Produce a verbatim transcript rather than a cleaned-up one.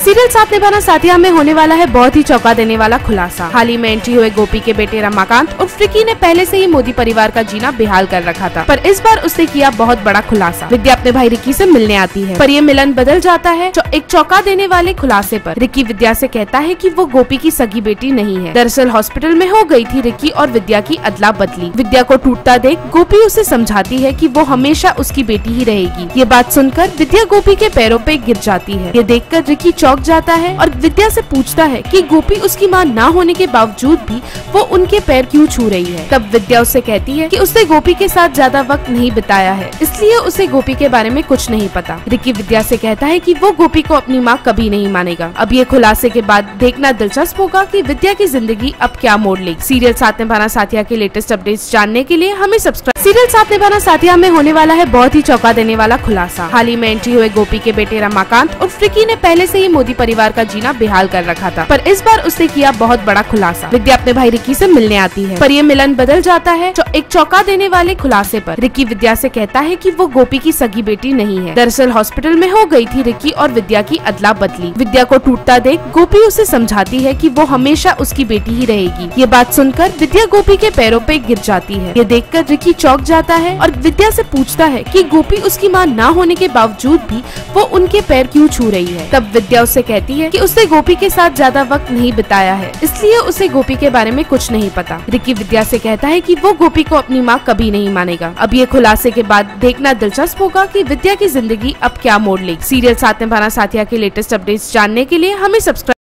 Serial साथ निभाना साथिया में होने वाला है बहुत ही चौंका देने वाला खुलासा। हाल ही में एंट्री हुए गोपी के बेटे रमाकांत और फ्रिकी ने पहले से ही मोदी परिवार का जीना बेहाल कर रखा था, पर इस बार उसने किया बहुत बड़ा खुलासा। विद्या अपने भाई रिकी से मिलने आती है, पर ये मिलन बदल जाता है एक चौंका देने वाले खुलासे पर। रिकी विद्या से कहता है कि वो गोपी की सगी बेटी नहीं है। दरअसल हॉस्पिटल में हो गई थी रिकी और विद्या की अदला बदली। विद्या को टूटता देख गोपी उसे समझाती है कि वो हमेशा उसकी बेटी ही रहेगी। ये बात सुनकर विद्या गोपी के पैरों पे गिर जाती है। ये देखकर रिकी चौंक जाता है और विद्या से पूछता है कि गोपी उसकी मां ना होने के बावजूद भी वो उनके पैर क्यों छू रही है। तब विद्या उससे कहती है कि उसने गोपी के साथ ज्यादा वक्त नहीं बिताया है, इसलिए उसे गोपी के बारे में कुछ नहीं पता। रिकी विद्या से कहता है कि वो गोपी को अपनी माँ कभी नहीं मानेगा। अब ये खुलासे के बाद देखना दिलचस्प होगा कि विद्या की जिंदगी अब क्या मोड़ लेगी। सीरियल साथ निभाना साथिया के लेटेस्ट अपडेट्स जानने के लिए हमें सब्सक्राइब। सीरियल साथ निभाना साथिया में होने वाला है बहुत ही चौंका देने वाला खुलासा। हाल ही में एंट्री हुए गोपी के बेटे रमाकांत और फ्रिकी ने पहले से ही मोदी परिवार का जीना बेहाल कर रखा था, पर इस बार उसने किया बहुत बड़ा खुलासा। विद्या अपने भाई रिकी से मिलने आती है, पर ये मिलन बदल जाता है एक चौंका देने वाले खुलासे पर। रिकी विद्या से कहता है कि वो गोपी की सगी बेटी नहीं है। दरअसल हॉस्पिटल में हो गई थी रिकी और विद्या की अदला बदली। विद्या को टूटता देख गोपी उसे समझाती है कि वो हमेशा उसकी बेटी ही रहेगी। ये बात सुनकर विद्या गोपी के पैरों पे गिर जाती है। ये देखकर रिकी चौंक जाता है और विद्या से पूछता है कि गोपी उसकी मां ना होने के बावजूद भी वो उनके पैर क्यों छू रही है। तब विद्या उससे कहती है कि उसने गोपी के साथ ज्यादा वक्त नहीं बिताया है, इसलिए उसे गोपी के बारे में कुछ नहीं पता। रिकी विद्या से कहता है कि वो गोपी को अपनी माँ कभी नहीं मानेगा। अब ये खुलासे के बाद देखना दिलचस्प होगा कि विद्या की जिंदगी अब क्या मोड़ लेगी। सीरियल साथ निभाना साथिया के लेटेस्ट अपडेट्स जानने के लिए हमें सब्सक्राइब